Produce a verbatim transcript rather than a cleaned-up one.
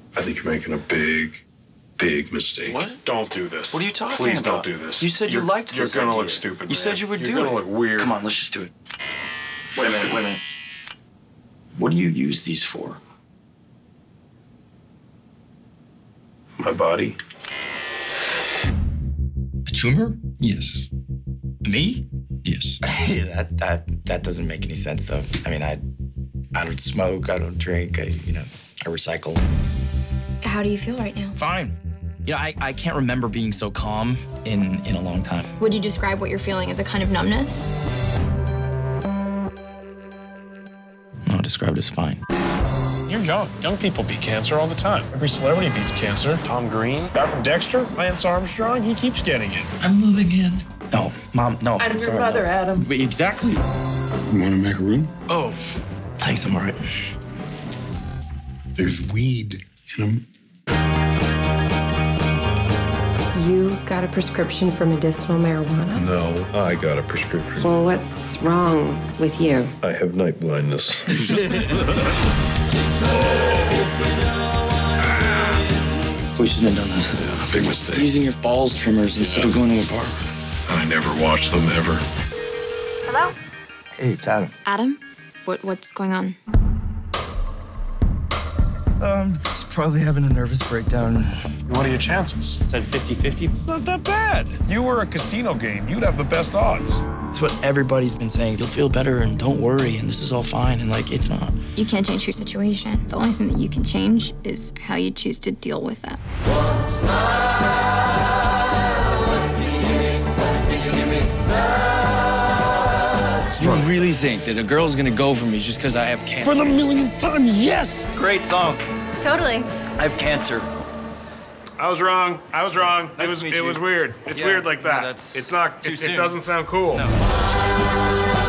I think you're making a big, big mistake. What? Don't do this. What are you talking Please about? Please don't do this. You said you you're, liked this You're gonna idea. look stupid, You man. said you would you're do it. it. You're gonna look weird. Come on, let's just do it. Wait a minute, wait a minute. What do you use these for? My body. A tumor? Yes. Me? Yes. that that that doesn't make any sense, though. I mean, I I don't smoke, I don't drink, I you know, I recycle. How do you feel right now? Fine. You know, I, I can't remember being so calm in in a long time. Would you describe what you're feeling as a kind of numbness? No, described as fine. You're young. Young people beat cancer all the time. Every celebrity beats cancer. Tom Green, guy from Dexter, Lance Armstrong, he keeps getting it. I'm moving in. No, Mom, no. I'm sorry, your mother, no. Adam. Wait, exactly. You want to make a room? Oh, thanks, I'm all right. There's weed in them. You got a prescription for medicinal marijuana? No, I got a prescription. Well, what's wrong with you? I have night blindness. We shouldn't have done this. Yeah, big mistake. Using your balls trimmers instead Yeah. of going to a barber. I never watched them ever. Hello? Hey, it's Adam. Adam? What, what's going on? Um, it's probably having a nervous breakdown. What are your chances? It said fifty fifty. It's not that bad. If you were a casino game, you'd have the best odds. It's what everybody's been saying. You'll feel better and don't worry and this is all fine. And like, it's not. You can't change your situation. The only thing that you can change is how you choose to deal with that. You really think that a girl's gonna go for me just because I have cancer? For the millionth time, yes! Great song. Totally. I have cancer. I was wrong. I was wrong. Nice it was to meet it you. was weird. It's Yeah, weird like that. no, that's it's not too it, soon. it doesn't sound cool. No.